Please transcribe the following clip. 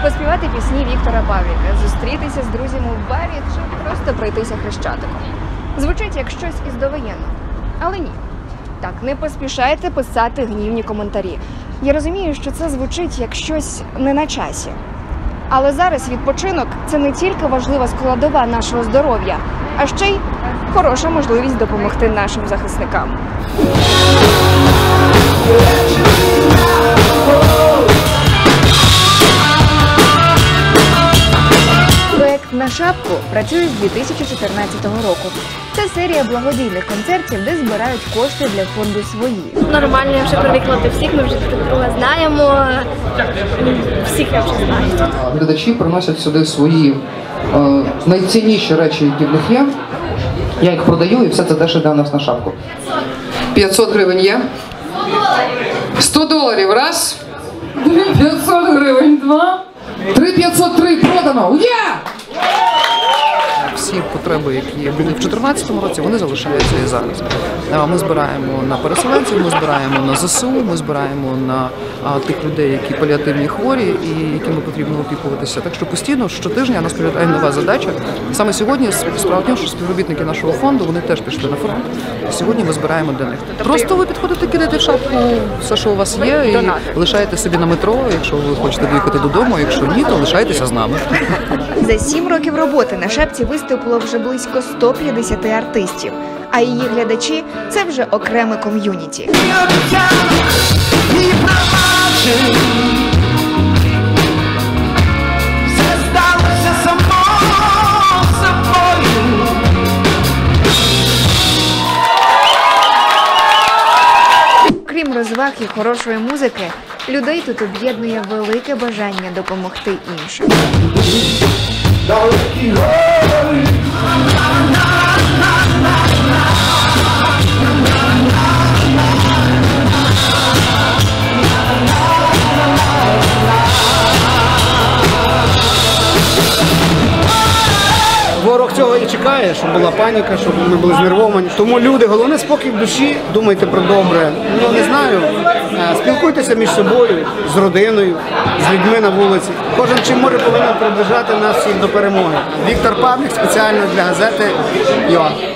поспівати пісні Віктора Павліка, зустрітися з друзями в барі чи просто пройтися Хрещатиком. Звучить як щось із довоєнного. Але ні. Так, не поспішайте писати гнівні коментарі. Я розумію, що це звучить як щось не на часі. Але зараз відпочинок – це не тільки важлива складова нашого здоров'я, а ще й хороша можливість допомогти нашим захисникам. Проект «На шапку» працює з 2014 року. Це серія благодійних концертів, де збирають кошти для фонду «Свої». Нормально, я вже привикла до всіх, ми вже друг друга знаємо, всіх я вже знаю. Глядачі приносять сюди свої найцінніші речі, які в них є. Я їх продаю і все це теж йде у нас на шапку. 500 гривень є. 100 доларів раз. 500 гривень два. 3503 продано. Є! Всі потреби, які були в 2014 році, вони залишаються і зараз. Ми збираємо на переселенців, ми збираємо на ЗСУ, ми збираємо на тих людей, які паліативні хворі і якими потрібно опікуватися. Так що постійно, щотижня у нас виглядає нова задача. Саме сьогодні, справа в тому, що співробітники нашого фонду, вони теж пішли на фронт. І сьогодні ми збираємо для них. Просто ви підходите, кидаєте в шапку все, що у вас є, і лишаєте собі на метро, якщо ви хочете доїхати додому, якщо ні, то лишайтеся з нами. За 7 років роботи на шапці виступило вже близько 150 артистів, а її глядачі – це вже окреме ком'юніті. Крім розваг і хорошої музики, людей тут об'єднує велике бажання допомогти іншим. Ворог цього і чекає, щоб була паніка, щоб ми були знервовані. Тому люди, головне спокій в душі, думайте про добре. Ну, не знаю, спілкуйтеся між собою, з родиною, з людьми на вулиці. Кожен чим може повинен приближати нас всіх до перемоги. Віктор Павлік спеціально для газети ЮА.